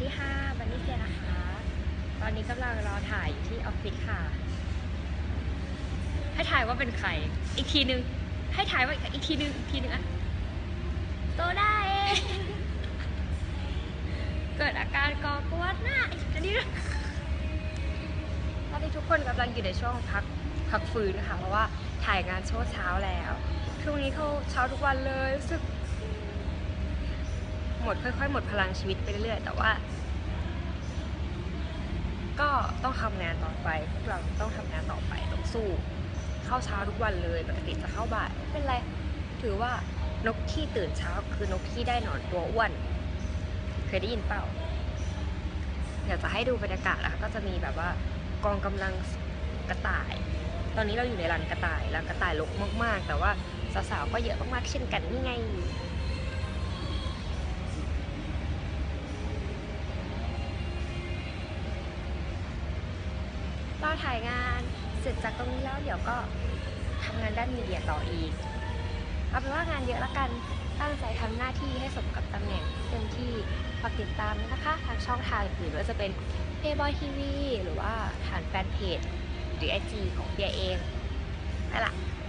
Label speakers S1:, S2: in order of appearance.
S1: ดีค่ะบันนี่เซียนะคะ ตอนนี้กำลังรอถ่ายอยู่ที่ออฟฟิศค่ะ ให้ถ่ายว่าเป็นใคร อีกทีนึง ให้ถ่ายว่าอีกทีนึงอะโตได้เองเกิดอาการกอกวนหน้าอันนี้ตอนนี้ทุกคนกำลังอยู่ในช่วงพักฟื้นนะคะเพราะว่าถ่ายงานช่วงเช้าแล้วช่วงนี้เขาเช้าทุกวันเลยรู้สึกค่อยๆหมดพลังชีวิตไปเรื่อยๆแต่ว่าก็ต้องทำงานต่อไปพวกเราต้องทำงานต่อไปต้องสู้เข้าเช้าทุกวันเลยปกติจะเข้าบ่ายไม่เป็นไรถือว่านกที่ตื่นเช้าคือนกที่ได้นอนตัวอ้วนเคยได้ยินเปล่าเดี๋ยวจะให้ดูบรรยากาศนะคะก็จะมีแบบว่ากองกำลังกระต่ายตอนนี้เราอยู่ในรันกระต่ายแล้วกระต่ายรกมากๆแต่ว่าสาวๆก็เยอะมากๆเช่นกันนี่ไงเราถ่ายงานเสร็จจากตรงนี้แล้วเดี๋ยวก็ทำงานด้านมีเดียต่ออีกเอาเป็นว่างานเยอะละกันตั้งใจทำหน้าที่ให้สมกับตำแหน่งเต็มที่ฝากติดตามนะคะทางช่องทางอื่นว่าจะเป็น Playboy TV หรือว่าฐานแฟนเพจหรือ IG ของเปียเองนั่นแหละ